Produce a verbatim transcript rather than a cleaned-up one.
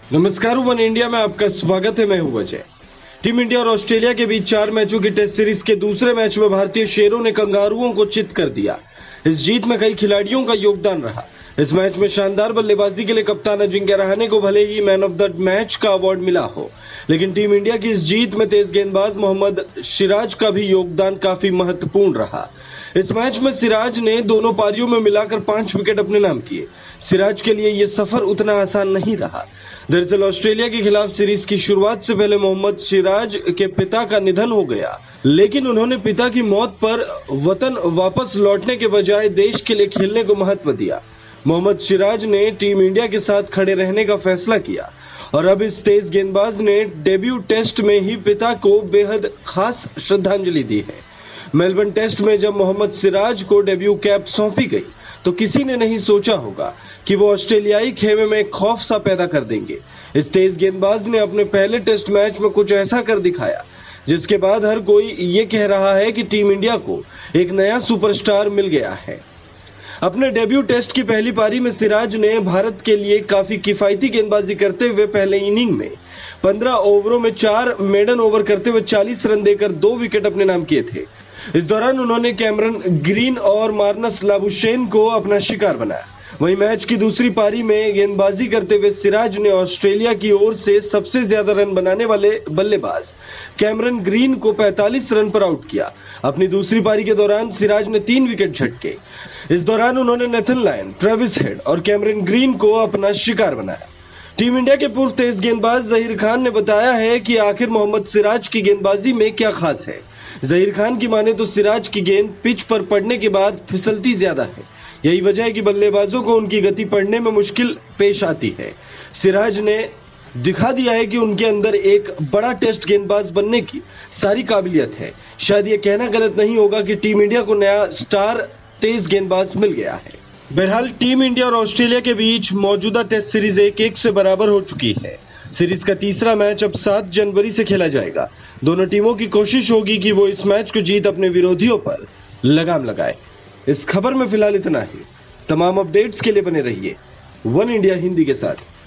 नमस्कार, one India में आपका स्वागत है। मैं हूं अजय। टीम इंडिया और ऑस्ट्रेलिया के बीच चार मैचों की टेस्ट सीरीज के दूसरे मैच में भारतीय शेरों ने कंगारुओं को चित कर दिया। इस जीत में कई खिलाड़ियों का योगदान रहा। इस मैच में शानदार बल्लेबाजी के लिए कप्तान अजिंक्य रहाणे को भले ही मैन ऑफ द मैच का अवार्ड मिला हो, लेकिन टीम इंडिया की इस जीत में तेज गेंदबाज मोहम्मद सिराज का भी योगदान काफी महत्वपूर्ण रहा। इस मैच में सिराज ने दोनों पारियों में मिलाकर पांच विकेट अपने नाम किए। सिराज के लिए यह सफर उतना आसान नहीं रहा। दरअसल ऑस्ट्रेलिया के खिलाफ सीरीज की शुरुआत से पहले मोहम्मद सिराज के पिता का निधन हो गया, लेकिन उन्होंने पिता की मौत पर वतन वापस लौटने के बजाय देश के लिए खेलने को महत्व दिया। मोहम्मद सिराज ने टीम इंडिया के साथ खड़े रहने का फैसला किया और अब इस तेज गेंदबाज ने डेब्यू टेस्ट में ही पिता को बेहद खास श्रद्धांजलि दी है। मेलबर्न टेस्ट में जब मोहम्मद सिराज को डेब्यू कैप सौंपी गई तो किसी ने नहीं सोचा होगा कि वो ऑस्ट्रेलियाई खेमे में खौफ सा पैदा कर देंगे। इस तेज गेंदबाज ने अपने पहले टेस्ट मैच में कुछ ऐसा कर दिखाया जिसके बाद हर कोई ये कह रहा है कि टीम इंडिया को एक नया सुपरस्टार मिल गया है। अपने डेब्यू टेस्ट की पहली पारी में सिराज ने भारत के लिए काफी किफायती गेंदबाजी करते हुए पहले इनिंग में पंद्रह ओवरों में चार मेडन ओवर करते हुए चालीस रन देकर दो विकेट अपने नाम किए थे। इस दौरान उन्होंने कैमरन ग्रीन और मार्नस लाबुशेन को अपना शिकार बनाया। वहीं मैच की दूसरी पारी में गेंदबाजी करते हुए सिराज ने ऑस्ट्रेलिया की ओर से सबसे ज्यादा रन बनाने वाले बल्लेबाज कैमरन ग्रीन को पैंतालीस रन पर आउट किया। अपनी दूसरी पारी के दौरान सिराज ने तीन विकेट झटके। इस दौरान उन्होंने नेथन लायन, ट्रेविस हेड और कैमरन ग्रीन को अपना शिकार बनाया। टीम इंडिया के पूर्व तेज गेंदबाज जहीर खान ने बताया है कि आखिर मोहम्मद सिराज की गेंदबाजी में क्या खास है। जहीर खान की माने तो सिराज की गेंद पिच पर पड़ने के बाद फिसलती ज्यादा है। यही वजह है कि बल्लेबाजों को उनकी गति पड़ने में मुश्किल पेश आती है। सिराज ने दिखा दिया है कि उनके अंदर एक बड़ा टेस्ट गेंदबाज बनने की सारी काबिलियत है। शायद ये कहना गलत नहीं होगा कि टीम इंडिया को नया स्टार तेज गेंदबाज मिल गया है। बहरहाल टीम इंडिया और ऑस्ट्रेलिया के बीच मौजूदा टेस्ट सीरीज एक एक से बराबर हो चुकी है। सीरीज का तीसरा मैच अब सात जनवरी से खेला जाएगा। दोनों टीमों की कोशिश होगी कि वो इस मैच को जीत अपने विरोधियों पर लगाम लगाए। इस खबर में फिलहाल इतना ही। तमाम अपडेट्स के लिए बने रहिए वन इंडिया हिंदी के साथ।